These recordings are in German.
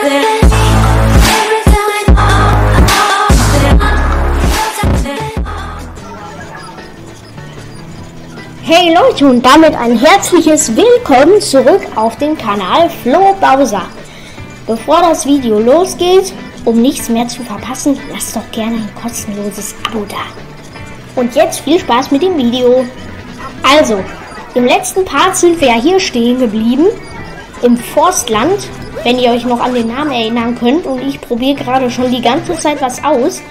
Hey Leute, und damit ein herzliches Willkommen zurück auf dem Kanal Flo Bowser. Bevor das Video losgeht, um nichts mehr zu verpassen, lasst doch gerne ein kostenloses Abo da. Und jetzt viel Spaß mit dem Video. Also, im letzten Part sind wir ja hier stehen geblieben, im Forstland, wenn ihr euch noch an den Namen erinnern könnt. Und ich probiere gerade schon die ganze Zeit was aus.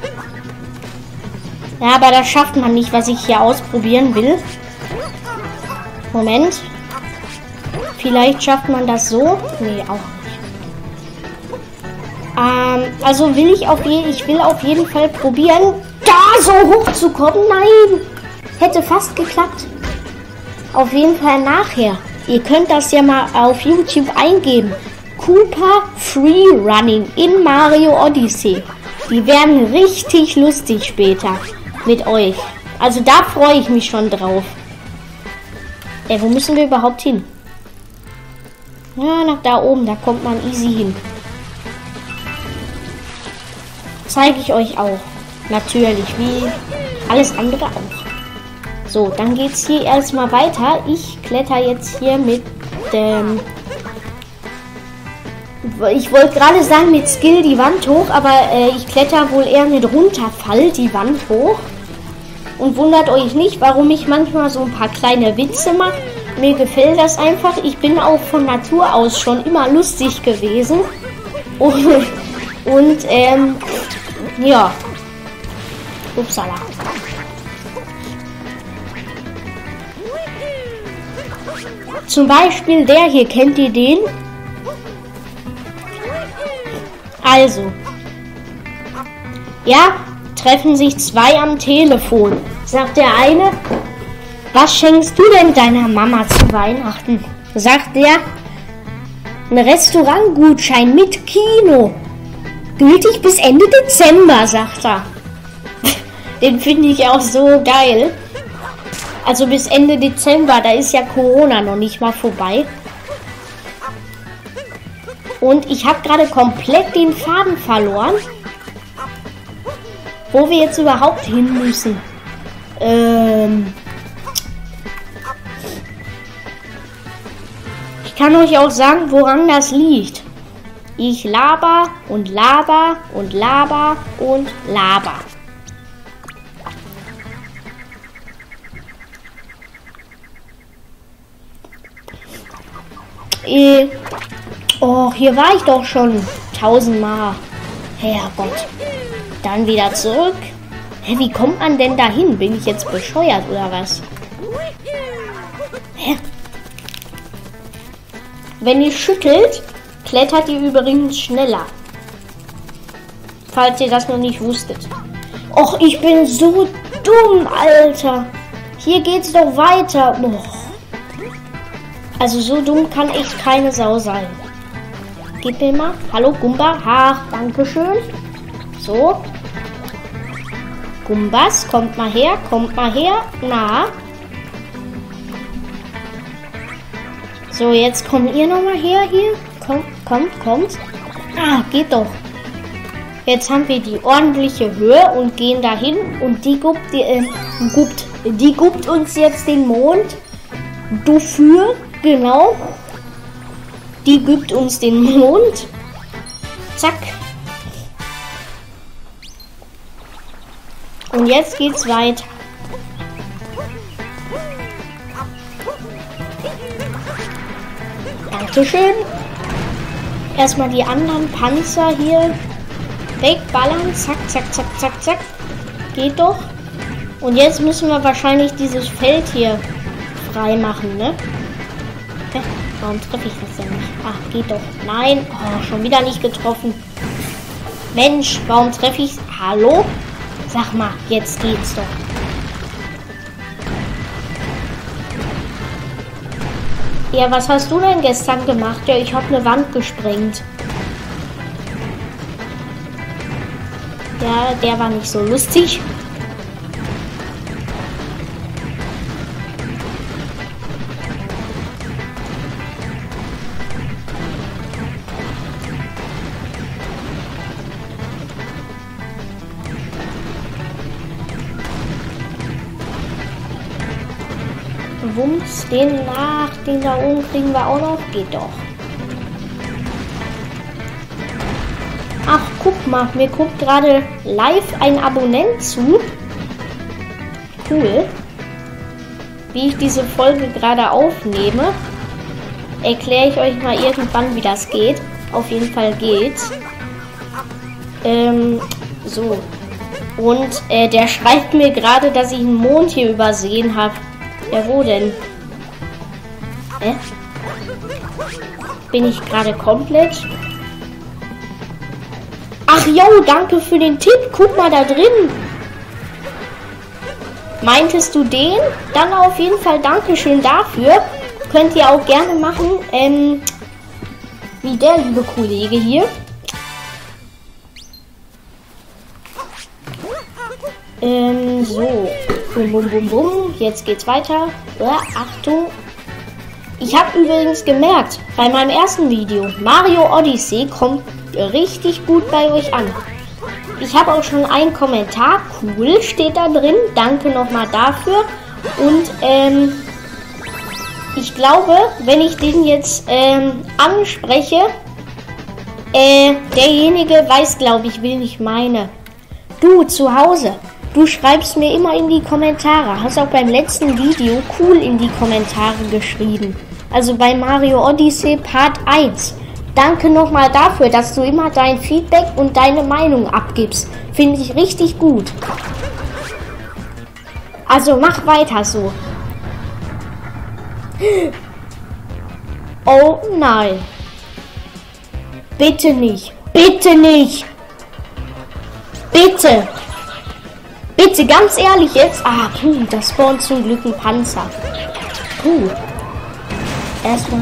Ja, aber das schafft man nicht, was ich hier ausprobieren will. Moment. Vielleicht schafft man das so. Nee, auch nicht. Also ich will auf jeden Fall probieren, da so hoch zu kommen. Nein! Hätte fast geklappt. Auf jeden Fall nachher. Ihr könnt das ja mal auf YouTube eingeben. Koopa Free Running in Mario Odyssey. Die werden richtig lustig später mit euch. Also da freue ich mich schon drauf. Wo müssen wir überhaupt hin? Ja, nach da oben, da kommt man easy hin. Zeige ich euch auch. Natürlich, wie alles andere auch. So, dann geht's hier erstmal weiter. Ich kletter jetzt hier mit dem... Ich wollte gerade sagen mit Skill die Wand hoch, aber ich kletter wohl eher mit Runterfall die Wand hoch. Und wundert euch nicht, warum ich manchmal so ein paar kleine Witze mache. Mir gefällt das einfach. Ich bin auch von Natur aus schon immer lustig gewesen. Und ja. Upsala. Zum Beispiel der hier, kennt ihr den? Also. Ja, treffen sich zwei am Telefon. Sagt der eine, was schenkst du denn deiner Mama zu Weihnachten? Sagt der, ein Restaurantgutschein mit Kino. Gültig bis Ende Dezember, sagt er. Den finde ich auch so geil. Also bis Ende Dezember, da ist ja Corona noch nicht mal vorbei. Und ich habe gerade komplett den Faden verloren. Wo wir jetzt überhaupt hin müssen. Ich kann euch auch sagen, woran das liegt. Ich laber und laber und laber und laber. Oh, hier war ich doch schon 1000-mal. Herrgott. Dann wieder zurück. Hä, wie kommt man denn dahin? Bin ich jetzt bescheuert oder was? Hä? Wenn ihr schüttelt, klettert ihr übrigens schneller. Falls ihr das noch nicht wusstet. Och, ich bin so dumm, Alter. Hier geht's doch weiter. Och. Also so dumm kann echt keine Sau sein. Gib mir mal. Hallo, Gumba. Ach, dankeschön. So. Gumbas, kommt mal her, kommt mal her. Na. So, jetzt kommt ihr noch mal her hier. Kommt. Ah, geht doch. Jetzt haben wir die ordentliche Höhe und gehen dahin und die guckt uns jetzt den Mond. Dafür, genau. Die gibt uns den Mond. Zack. Und jetzt geht's weiter. Dankeschön. Erstmal die anderen Panzer hier wegballern. Zack, zack, zack, zack, zack. Geht doch. Und jetzt müssen wir wahrscheinlich dieses Feld hier frei machen, ne? Hä? Warum treffe ich das denn nicht? Ach, geht doch. Nein. Oh, schon wieder nicht getroffen. Mensch, warum treffe ich... Hallo? Sag mal, jetzt geht's doch. Ja, was hast du denn gestern gemacht? Ja, ich habe eine Wand gesprengt. Ja, der war nicht so lustig. Bums. Den da oben kriegen wir auch noch. Geht doch. Ach, guck mal, mir guckt gerade live ein Abonnent zu. Cool. Wie ich diese Folge gerade aufnehme, erkläre ich euch mal irgendwann, wie das geht. Auf jeden Fall geht's. So. Und der schreibt mir gerade, dass ich einen Mond hier übersehen habe. Ja, wo denn? Bin ich gerade komplett? Ach jo, danke für den Tipp. Guck mal da drin. Meintest du den? Dann auf jeden Fall Dankeschön dafür. Könnt ihr auch gerne machen. Wie der liebe Kollege hier. So. Bum, bum, bum, bum. Jetzt geht's weiter. Achtung. Ich habe übrigens gemerkt, bei meinem ersten Video, Mario Odyssey kommt richtig gut bei euch an. Ich habe auch schon einen Kommentar, cool, steht da drin. Danke nochmal dafür. Und ich glaube, wenn ich den jetzt anspreche, derjenige weiß, glaube ich, wen ich meine. Du zu Hause, du schreibst mir immer in die Kommentare. Hast auch beim letzten Video cool in die Kommentare geschrieben. Also bei Mario Odyssey Part 1. Danke nochmal dafür, dass du immer dein Feedback und deine Meinung abgibst. Finde ich richtig gut. Also mach weiter so. Oh nein. Bitte nicht. Bitte nicht. Bitte. Bitte, ganz ehrlich jetzt. Ah, das spawnt zum Glück ein Panzer. Erstmal.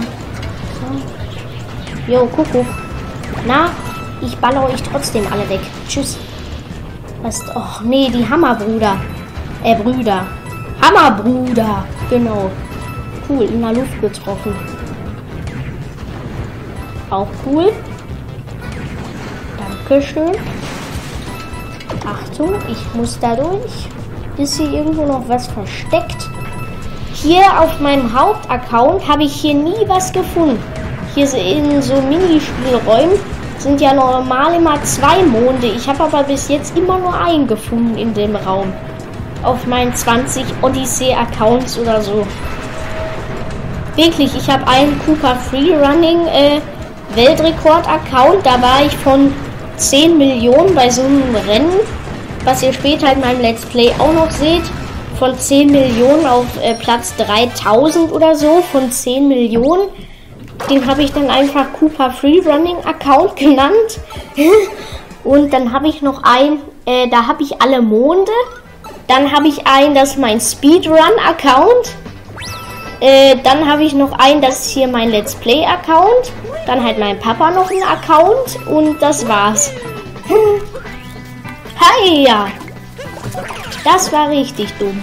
So. Jo, Kuckuck. Na, ich baller euch trotzdem alle weg. Tschüss. Was? Och, nee, die Hammerbrüder. Brüder. Hammerbruder. Genau. Cool, in der Luft getroffen. Auch cool. Dankeschön. Achtung, ich muss da durch. Ist hier irgendwo noch was versteckt? Hier auf meinem Hauptaccount habe ich hier nie was gefunden. Hier in so Minispielräumen sind ja normal immer 2 Monde. Ich habe aber bis jetzt immer nur einen gefunden in dem Raum. Auf meinen 20 Odyssey-Accounts oder so. Wirklich, ich habe einen Koopa Freerunning Weltrekord-Account. Da war ich von 10 Millionen bei so einem Rennen, was ihr später in meinem Let's Play auch noch seht. Von 10 Millionen auf Platz 3000 oder so, von 10 Millionen. Den habe ich dann einfach Koopa Freerunning Account genannt. Und dann habe ich noch einen, da habe ich alle Monde. Dann habe ich einen, das ist mein Speedrun Account. Dann habe ich noch einen, das ist hier mein Let's Play Account. Dann hat mein Papa noch einen Account und das war's. Hi, ja. Das war richtig dumm.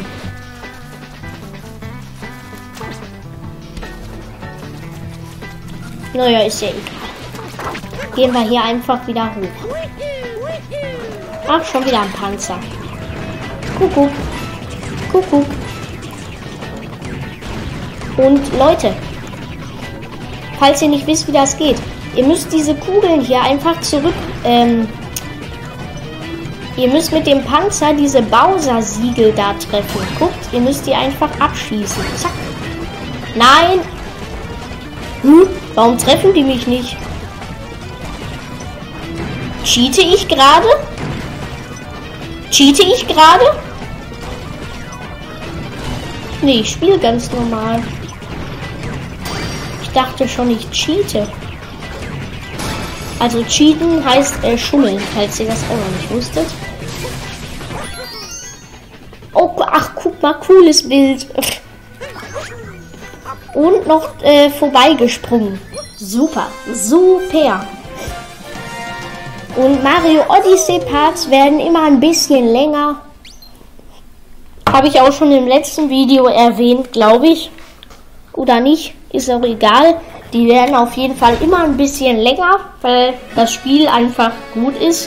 Naja, ist ja egal. Gehen wir hier einfach wieder hoch. Ach, schon wieder ein Panzer. Kuckuck. Kuckuck. Und Leute, falls ihr nicht wisst, wie das geht, ihr müsst diese Kugeln hier einfach zurück, ihr müsst mit dem Panzer diese Bowser-Siegel da treffen. Guckt, ihr müsst die einfach abschießen. Zack. Nein. Warum treffen die mich nicht? Cheate ich gerade? Cheate ich gerade? Nee, ich spiele ganz normal. Ich dachte schon, ich cheate. Also cheaten heißt schummeln, falls ihr das auch noch nicht wusstet. Oh, ach, guck mal, cooles Bild. Und noch vorbeigesprungen. Super, super. Und Mario Odyssey Parts werden immer ein bisschen länger. Habe ich auch schon im letzten Video erwähnt, glaube ich. Oder nicht, ist auch egal. Die werden auf jeden Fall immer ein bisschen länger, weil das Spiel einfach gut ist.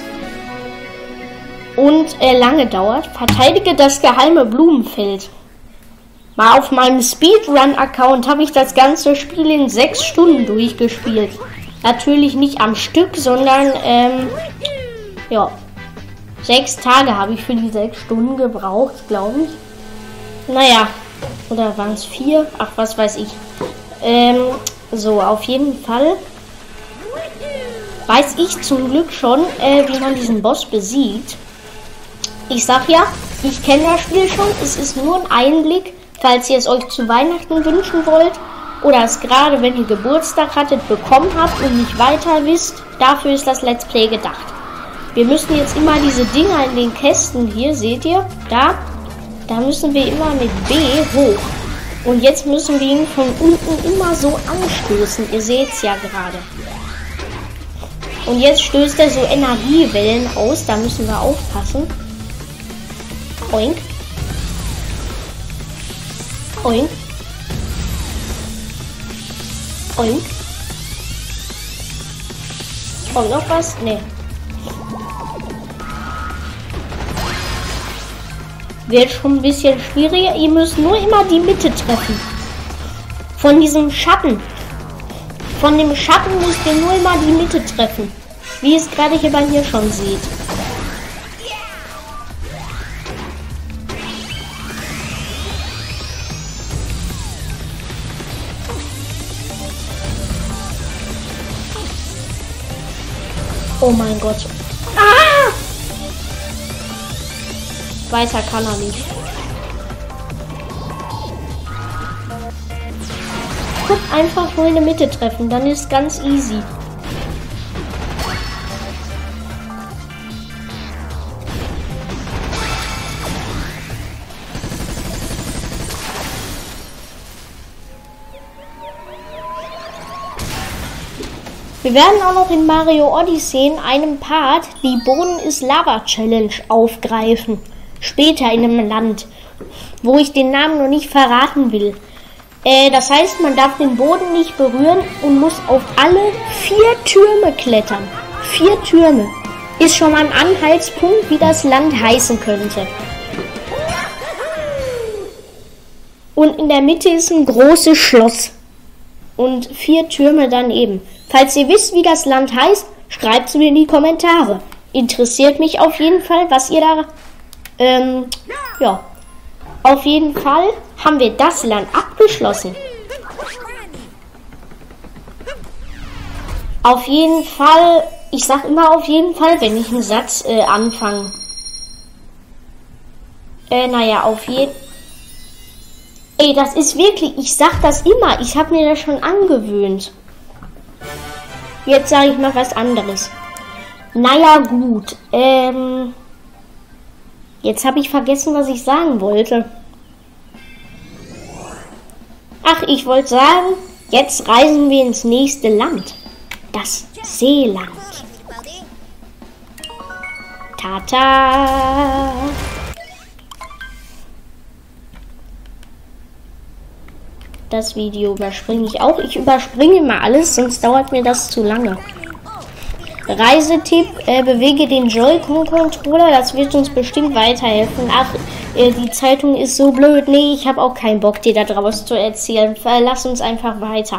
Und lange dauert. Verteidige das geheime Blumenfeld. Mal auf meinem Speedrun-Account habe ich das ganze Spiel in 6 Stunden durchgespielt. Natürlich nicht am Stück, sondern, ja. 6 Tage habe ich für die 6 Stunden gebraucht, glaube ich. Naja, oder waren es 4? Ach, was weiß ich. So, auf jeden Fall weiß ich zum Glück schon, wie man diesen Boss besiegt. Ich sag ja, ich kenne das Spiel schon. Es ist nur ein Einblick, falls ihr es euch zu Weihnachten wünschen wollt oder es gerade, wenn ihr Geburtstag hattet, bekommen habt und nicht weiter wisst. Dafür ist das Let's Play gedacht. Wir müssen jetzt immer diese Dinger in den Kästen hier, seht ihr? Da müssen wir immer mit B hoch. Und jetzt müssen wir ihn von unten immer so anstoßen. Ihr seht es ja gerade. Und jetzt stößt er so Energiewellen aus. Da müssen wir aufpassen. Oink. Oink. Oink. Kommt noch was? Nee. Wird schon ein bisschen schwieriger. Ihr müsst nur immer die Mitte treffen. Von diesem Schatten. Von dem Schatten müsst ihr nur immer die Mitte treffen. Wie ihr es gerade hier bei mir schon seht. Oh mein Gott. Ah! Weiter kann er nicht. Guck, einfach nur in der Mitte treffen, dann ist ganz easy. Wir werden auch noch in Mario Odyssey in einem Part die Boden ist Lava Challenge aufgreifen. Später in einem Land, wo ich den Namen noch nicht verraten will. Das heißt, man darf den Boden nicht berühren und muss auf alle 4 Türme klettern. 4 Türme. Ist schon mal ein Anhaltspunkt, wie das Land heißen könnte. Und in der Mitte ist ein großes Schloss. Und 4 Türme daneben. Falls ihr wisst, wie das Land heißt, schreibt es mir in die Kommentare. Interessiert mich auf jeden Fall, was ihr da... ja. Auf jeden Fall haben wir das Land abgeschlossen. Auf jeden Fall... Ich sag immer auf jeden Fall, wenn ich einen Satz anfange. Naja, auf jeden... Ey, das ist wirklich... Ich sag das immer. Ich habe mir das schon angewöhnt. Jetzt sage ich mal was anderes. Naja, gut. Jetzt habe ich vergessen, was ich sagen wollte. Ach, ich wollte sagen, jetzt reisen wir ins nächste Land. Das Seeland. Tata! Das Video überspringe ich auch. Ich überspringe mal alles, sonst dauert mir das zu lange. Reisetipp, bewege den Joy-Con-Controller, das wird uns bestimmt weiterhelfen. Ach, die Zeitung ist so blöd. Nee, ich habe auch keinen Bock, dir da draus zu erzählen. Lass uns einfach weiter.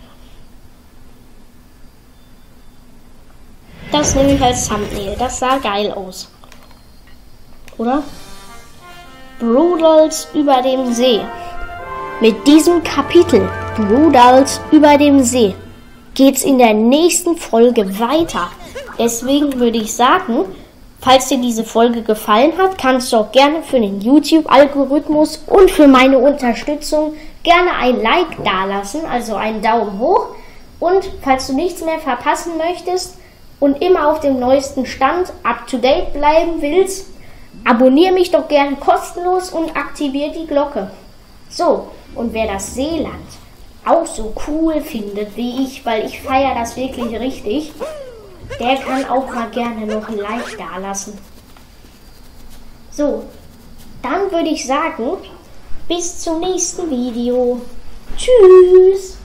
Das nehme ich als Thumbnail. Das sah geil aus. Oder? Brudals über dem See. Mit diesem Kapitel, Brudals über dem See, geht's in der nächsten Folge weiter. Deswegen würde ich sagen, falls dir diese Folge gefallen hat, kannst du auch gerne für den YouTube-Algorithmus und für meine Unterstützung gerne ein Like dalassen, also einen Daumen hoch. Und falls du nichts mehr verpassen möchtest und immer auf dem neuesten Stand up-to-date bleiben willst, abonniere mich doch gerne kostenlos und aktiviere die Glocke. So, und wer das Seeland auch so cool findet wie ich, weil ich feiere das wirklich richtig, der kann auch mal gerne noch ein Like dalassen. So, dann würde ich sagen, bis zum nächsten Video. Tschüss!